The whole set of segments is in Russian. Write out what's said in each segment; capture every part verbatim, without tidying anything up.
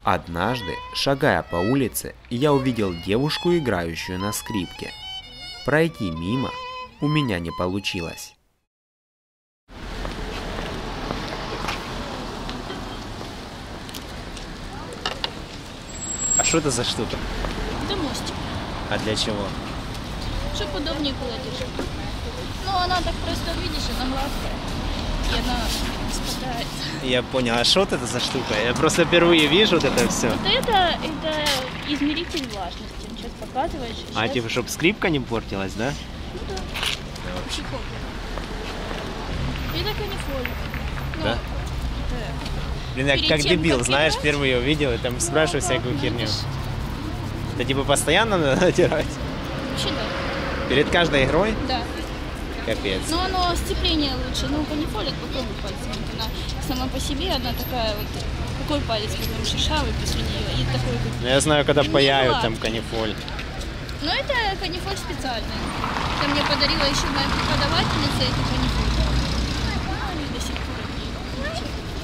Однажды, шагая по улице, я увидел девушку, играющую на скрипке. Пройти мимо у меня не получилось. А что это за штука? Это мостик, А для чего? чтобы удобнее было держать. Ну, она так просто, видишь, она гладкая, и она спадает. Я понял, а что вот это за штука? Я просто впервые вижу вот это все. Вот это, это измеритель влажности. Он сейчас показывает. А типа, чтобы скрипка не портилась, да? Ну да. Чехол. Это канифоль. Ну, Да? это Блин, я перед как тем, дебил, как знаешь, играть? впервые увидел и там спрашиваю да, всякую херню. видишь. Это типа постоянно надо натирать? Вообще да. Перед каждой игрой? Да. Капец. Но оно сцепление лучше. Ну, канифоль, это попробуй пальцем. Вот она сама по себе, она такая вот. Какой палец, потому шершавый после нее. И такой вот. Ну, я знаю, когда Не паяют гладкий. там канифоль. Но это канифоль специальный. Это мне подарила еще моя преподавательница, это канифоль. И до сих пор от нее.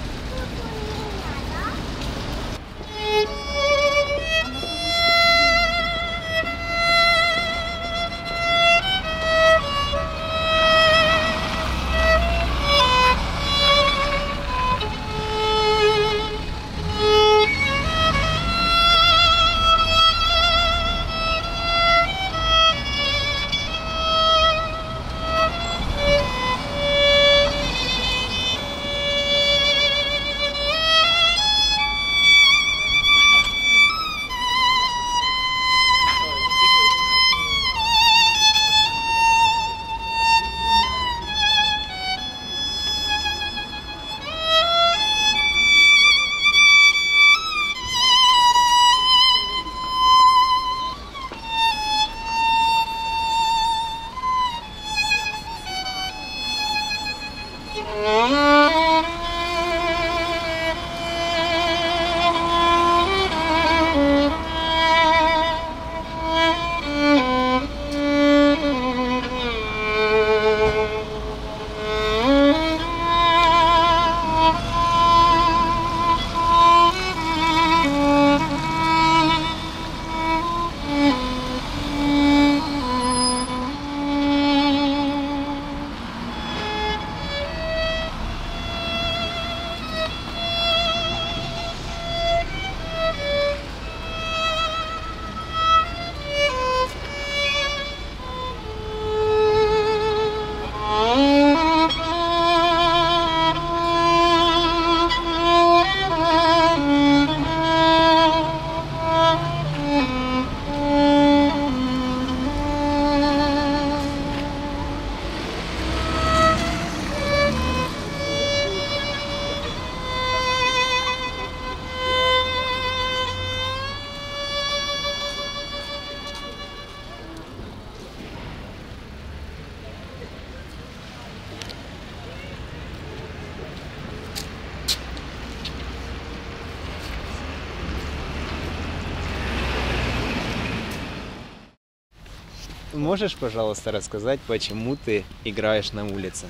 Можешь, пожалуйста, рассказать, почему ты играешь на улице?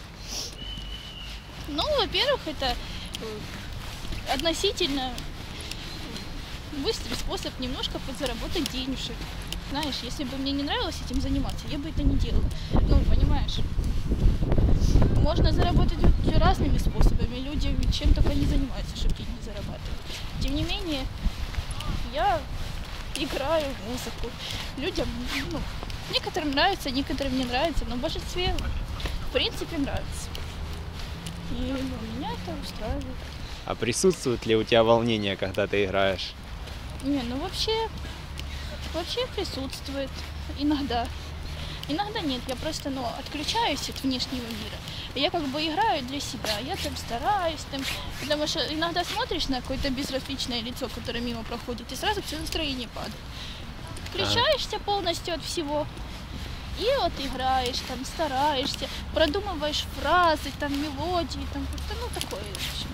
Ну, во-первых, это э, относительно быстрый способ немножко подзаработать денежек. Знаешь, если бы мне не нравилось этим заниматься, я бы это не делала. Ну, понимаешь, можно заработать разными способами. Люди чем только не занимаются, чтобы деньги зарабатывать. Тем не менее, я играю в музыку. Людям, ну, некоторым нравится, некоторым не нравится, но в большинстве, в принципе, нравится. И ну, меня это устраивает. А присутствует ли у тебя волнение, когда ты играешь? Не, ну вообще, вообще присутствует иногда. Иногда нет, я просто, ну, отключаюсь от внешнего мира. И я как бы играю для себя, я там стараюсь, там, потому что иногда смотришь на какое-то безразличное лицо, которое мимо проходит, и сразу все настроение падает. Отключаешься полностью от всего, и вот играешь, там, стараешься, продумываешь фразы, там, мелодии, там, как-то, ну, такое, в общем.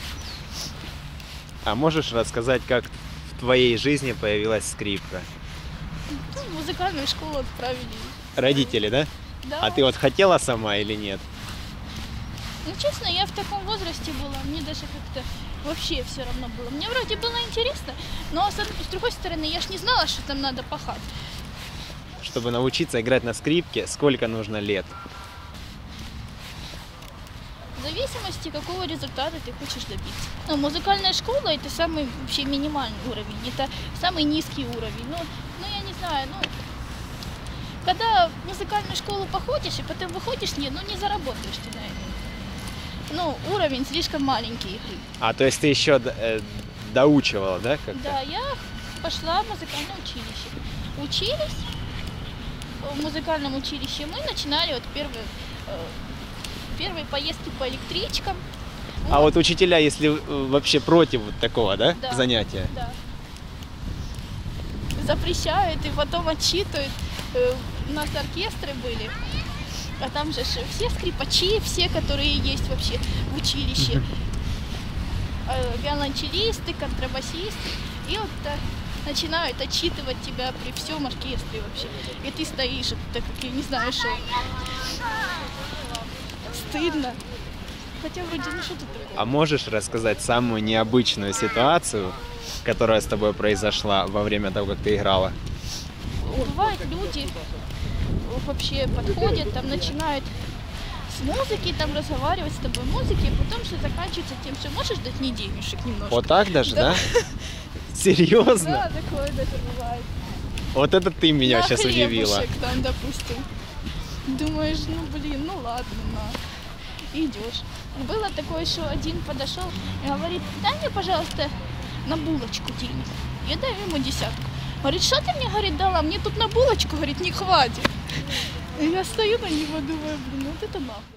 А можешь рассказать, как в твоей жизни появилась скрипка? Ну, в музыкальную школу отправили. Родители, да? Да. А ты вот хотела сама или нет? Ну, честно, я в таком возрасте была, мне даже как-то вообще все равно было. Мне вроде было интересно, но с с другой стороны, я ж не знала, что там надо пахать. Чтобы научиться играть на скрипке, сколько нужно лет? В зависимости, какого результата ты хочешь добиться. Ну, музыкальная школа — это самый вообще минимальный уровень, это самый низкий уровень. Ну, ну я не знаю, ну, когда в музыкальную школу походишь и потом выходишь, не, ну не заработаешь ты на этом. Ну, уровень слишком маленький игры. А, то есть ты еще э, доучивала, да? Как-то? Да, я пошла в музыкальное училище. Учились в музыкальном училище, мы начинали вот первые, э, первые поездки по электричкам. А вот учителя, если э, вообще против вот такого, да, Да. занятия? Да. Запрещают и потом отчитывают. Э, У нас оркестры были, а там же ж все скрипачи, все, которые есть вообще в училище. Э, Виолончелисты, контрабасисты. И вот э, начинают отчитывать тебя при всем оркестре вообще. И ты стоишь, так как я не знаю, что. Стыдно. Хотя вроде ну что тут такое. А можешь рассказать самую необычную ситуацию, которая с тобой произошла во время того, как ты играла? Бывают люди вообще подходят, там начинают с музыки, там разговаривать с тобой музыки, и потом все заканчивается тем, что можешь дать мне денежек немножко. Вот так даже, да? Да. Серьезно? Да, такое даже бывает. Вот это ты меня На сейчас удивила. хлебушек там, допустим. Думаешь, ну блин, ну ладно, на. Идешь. Было такое, что один подошел и говорит, дай мне, пожалуйста, на булочку денег. Я даю ему десятку. Говорит, что ты мне, говорит, дала? Мне тут на булочку, говорит, не хватит. И я стою на него, думаю, блин, вот это нахуй.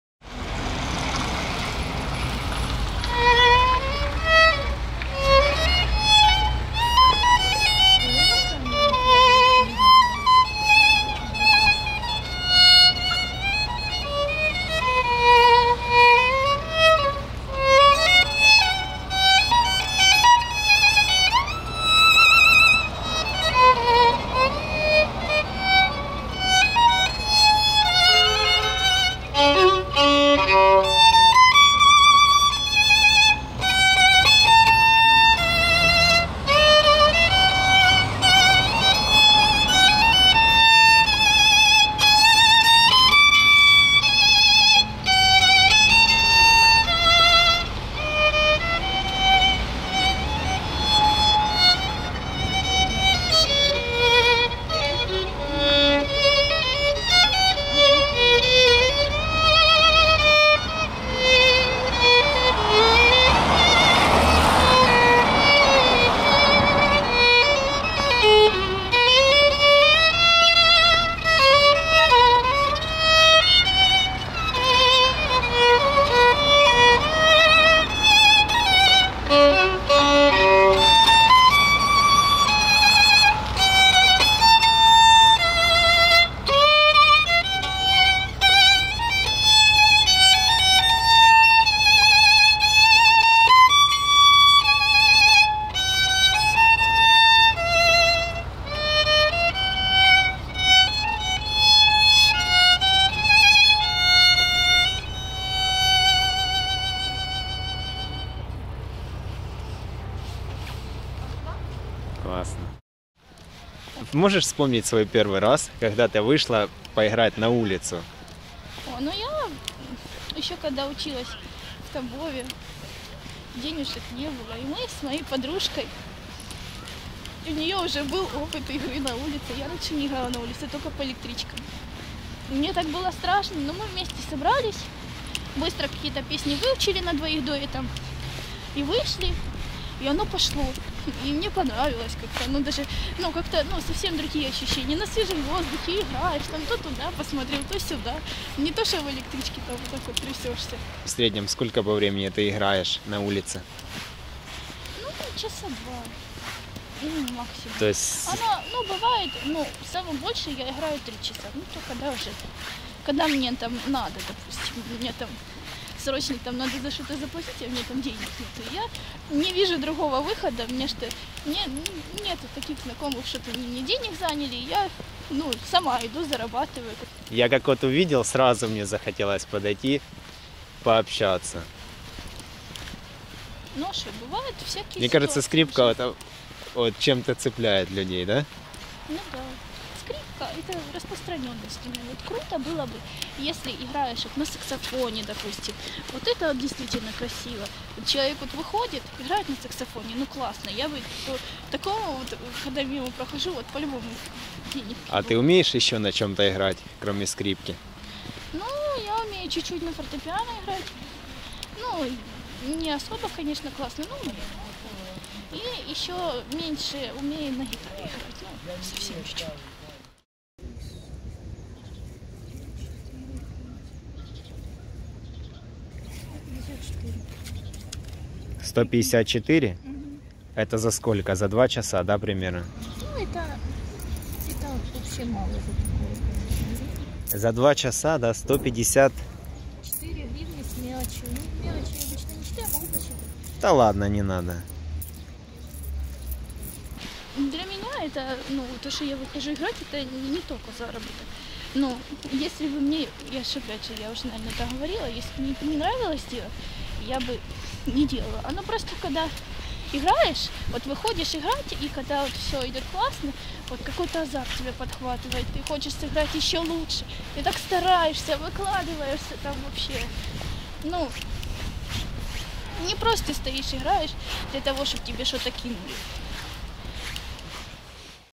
Классно. Можешь вспомнить свой первый раз, когда ты вышла поиграть на улицу? О, ну я еще когда училась в Тамбове, денежек не было. И мы с моей подружкой, у нее уже был опыт игры на улице. Я раньше не играла на улице, только по электричкам. Мне так было страшно, но мы вместе собрались, быстро какие-то песни выучили на двоих дуэтом и вышли, и оно пошло. И мне понравилось как-то, ну даже, ну как-то, ну совсем другие ощущения. На свежем воздухе играешь, там то туда посмотрел, то сюда. Не то, что в электричке там вот так вот трясешься. В среднем сколько по времени ты играешь на улице? Ну, часа два, ну максимум. То есть Она, ну бывает, ну самое больше я играю три часа, ну то когда уже, когда мне там надо, допустим, мне там срочно там надо за что-то заплатить, а мне там денег нет. Я не вижу другого выхода, мне что, мне нет таких знакомых, чтобы они мне денег заняли, я ну, сама иду, зарабатываю. я как вот увидел, сразу мне захотелось подойти, пообщаться. Ну что, бывают всякие Мне кажется, ситуации скрипка в вот, вот чем-то цепляет людей, да? Ну да. Скрипка — это распространенный инструмент. Вот круто было бы, если играешь вот на саксофоне, допустим. Вот это вот действительно красиво. Вот человек вот выходит, играет на саксофоне, ну классно. Я бы по такому вот, когда мимо прохожу, вот по-любому денег. А ты умеешь еще на чем-то играть, кроме скрипки? Ну, я умею чуть-чуть на фортепиано играть. Ну, не особо, конечно, классно, но умею. И еще меньше умею на гитаре играть. Ну, совсем чуть-чуть. сто пятьдесят четыре? Мгм. Это за сколько? За два часа, да, примерно? Ну, это, это вообще мало за такое. За два часа, да, сто пятьдесят. четыре гривны с мелочью. Ну, мелочи я обычно не считаю, могу посчитать. Да ладно, не надо. Для меня это, ну, то, что я выхожу играть, это не только заработок. Но если бы мне, я же опять же, я уже, наверное, это говорила, если бы мне это не нравилось делать, я бы не делала. Оно просто, когда играешь, вот выходишь играть, и когда вот все идет классно, вот какой-то азарт тебя подхватывает, ты хочешь сыграть еще лучше, ты так стараешься, выкладываешься там вообще. Ну, не просто стоишь, играешь для того, чтобы тебе что-то кинули.